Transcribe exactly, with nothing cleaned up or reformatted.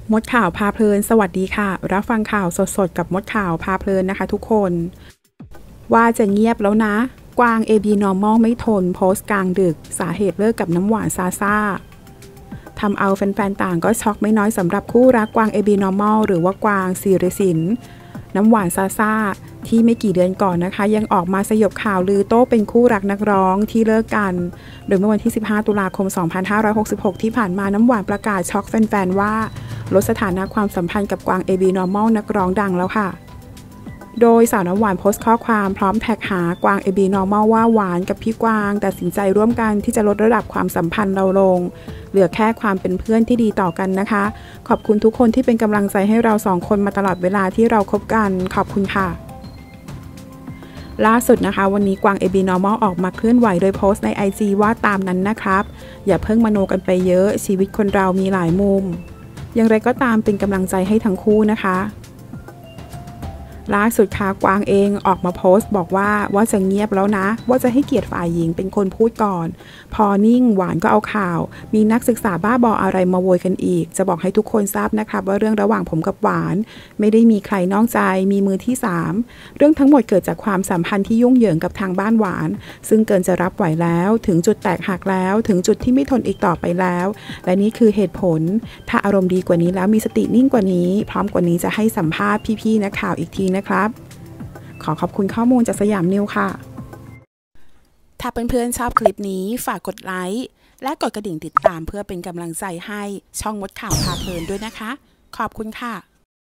มดข่าวพาเพลินสวัสดีค่ะรับฟังข่าวสดๆกับมดข่าวพาเพลินนะคะทุกคนว่าจะเงียบแล้วนะกวาง เอ บี Normal ไม่ทนโพสต์กลางดึกสาเหตุเลิกกับน้ำหวานซาซ่าทำเอาแฟนๆต่างก็ช็อกไม่น้อยสำหรับคู่รักกวาง เอ บี Normal หรือว่ากวางศิริสินน้ำหวานซาซ่าที่ไม่กี่เดือนก่อนนะคะยังออกมาสยบข่าวลือโต้เป็นคู่รักนักร้องที่เลิกกันโดยเมื่อวันที่สิบห้าตุลาคมสองพันห้าร้อยหกสิบหกที่ผ่านมาน้ำหวานประกาศช็อกแฟนๆว่าลดสถานะความสัมพันธ์กับกวาง เอ บี Normal นักร้องดังแล้วค่ะโดยสาวน้ำหวานโพสต์ข้อความพร้อมแท็กหากวาง เอ บี Normal ว่าหวานกับพี่กวางตัดสินใจร่วมกันที่จะลดระดับความสัมพันธ์เราลงเหลือแค่ความเป็นเพื่อนที่ดีต่อกันนะคะขอบคุณทุกคนที่เป็นกำลังใจให้เราสองคนมาตลอดเวลาที่เราคบกันขอบคุณค่ะล่าสุดนะคะวันนี้กวาง เอ บี Normal ออกมาเคลื่อนไหวโดยโพสต์ใน ไอ จี ว่าตามนั้นนะครับอย่าเพิ่งมโนกันไปเยอะชีวิตคนเรามีหลายมุมอย่างไรก็ตามเป็นกำลังใจให้ทั้งคู่นะคะล่าสุดค่ะกวางเองออกมาโพสต์บอกว่าว่าจะเงียบแล้วนะว่าจะให้เกียรติฝ่ายหญิงเป็นคนพูดก่อนพอนิ่งหวานก็เอาข่าวมีนักศึกษาบ้าบออะไรมาโวยกันอีกจะบอกให้ทุกคนทราบนะครับว่าเรื่องระหว่างผมกับหวานไม่ได้มีใครนอกใจมีมือที่สามเรื่องทั้งหมดเกิดจากความสัมพันธ์ที่ยุ่งเหยิงกับทางบ้านหวานซึ่งเกินจะรับไหวแล้วถึงจุดแตกหักแล้วถึงจุดที่ไม่ทนอีกต่อไปแล้วและนี่คือเหตุผลถ้าอารมณ์ดีกว่านี้แล้วมีสตินิ่งกว่านี้พร้อมกว่านี้จะให้สัมภาษณ์พี่ๆนักข่าวอีกทีนะครับขอขอบคุณข้อมูลจากสยามนิวค่ะถ้าเพื่อนๆชอบคลิปนี้ฝากกดไลค์และกดกระดิ่งติดตามเพื่อเป็นกำลังใจให้ช่องมดข่าวพาเพลินด้วยนะคะขอบคุณค่ะ